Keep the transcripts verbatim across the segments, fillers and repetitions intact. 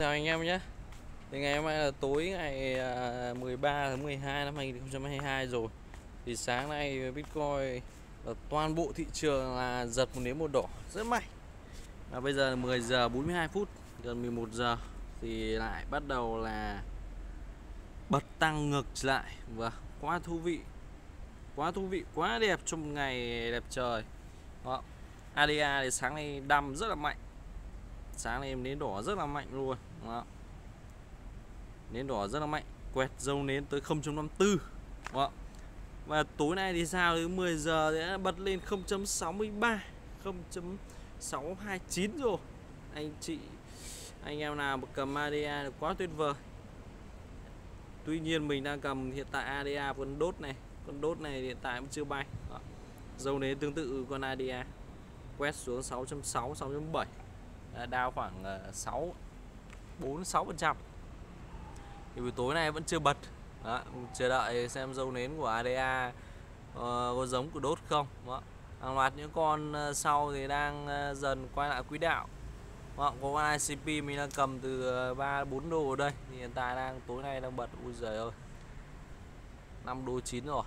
Chào anh em nhé. Thì ngày hôm nay là tối ngày à, mười ba tháng mười hai năm hai nghìn không trăm hai mươi hai rồi. Thì sáng nay Bitcoin ở toàn bộ thị trường là giật một nến một đỏ rất mạnh. Và bây giờ là mười giờ bốn mươi hai phút, gần mười một giờ thì lại bắt đầu là bật tăng ngược lại. Và quá thú vị. Quá thú vị, quá đẹp trong một ngày đẹp trời. Đó. a đê a thì sáng nay đâm rất là mạnh. Sáng nay em nến đỏ rất là mạnh luôn. Đó. Nến đỏ rất là mạnh, quẹt dấu nến tới không chấm năm tư. Đó. Và tối nay thì sao, đến mười giờ thì đã bật lên không chấm sáu ba, không chấm sáu hai chín rồi. Anh chị anh em nào mà cầm a đê a là quá tuyệt vời. Tuy nhiên mình đang cầm hiện tại a đê a con đốt này, con đốt này hiện tại cũng chưa bay. Đó. Dấu nến tương tự con a đê a, quét xuống sáu chấm sáu, sáu chấm bảy, đao khoảng sáu bốn sáu phần trăm. Thì buổi tối nay vẫn chưa bật. Đó, chờ đợi xem dấu nến của a đê a uh, có giống của đốt không. Đó. Hàng loạt những con uh, sau thì đang uh, dần quay lại quỹ đạo. Đó, có con i xê pê mình đang cầm từ uh, ba bốn đô ở đây thì hiện tại đang tối nay đang bật. Ui giời ơi, năm đô chín rồi.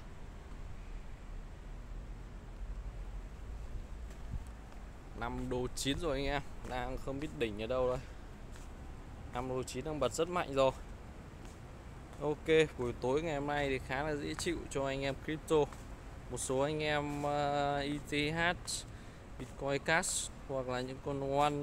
năm đô chín rồi anh em, đang không biết đỉnh ở đâu đây. năm đô chín đang bật rất mạnh rồi. Ok, buổi tối ngày hôm nay thì khá là dễ chịu cho anh em crypto. Một số anh em uh, i tê hát, Bitcoin Cash hoặc là những con One,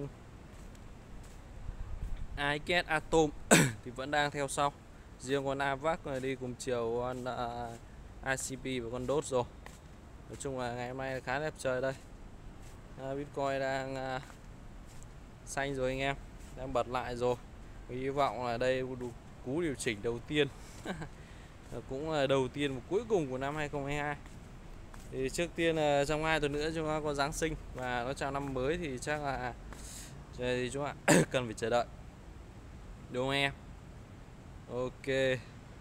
i két, Atom thì vẫn đang theo sau. Riêng con a vắc này đi cùng chiều con uh, i xê pê và con đốt rồi. Nói chung là ngày hôm nay khá đẹp trời đây. uh, Bitcoin đang uh, xanh rồi anh em, đang bật lại rồi. Mình hy vọng là đây đủ cú điều chỉnh đầu tiên cũng là đầu tiên và cuối cùng của năm hai không hai hai. Thì trước tiên là trong hai tuần nữa chúng ta có Giáng sinh và nó chào năm mới thì chắc là thì chúng ta cần phải chờ đợi, đúng không em? Ok,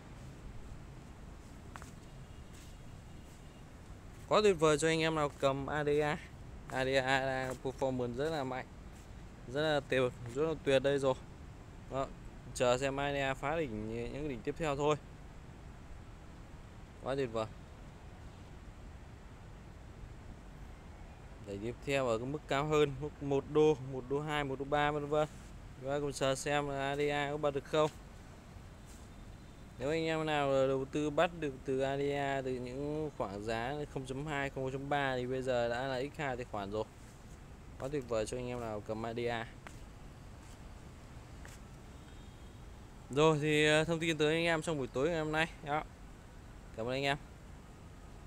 quá tuyệt vời cho anh em nào cầm a đê a. a đê a đang performance rất là mạnh, rất là tuyệt, rất là tuyệt đây rồi. Đó. Chờ xem a đê a phá đỉnh những đỉnh tiếp theo thôi. Quá tuyệt vời. Đẩy tiếp theo ở cái mức cao hơn, mức một đô, một đô hai, một đô ba vân vân. Chúng ta cùng chờ xem là a đê a có bật được không. Nếu anh em nào đầu tư bắt được từ a đê a từ những khoảng giá không chấm hai, không chấm ba thì bây giờ đã là ích hai tài khoản rồi. Quá tuyệt vời cho anh em nào cầm a đê a. Rồi thì thông tin tới anh em trong buổi tối ngày hôm nay. Đó. Cảm ơn anh em.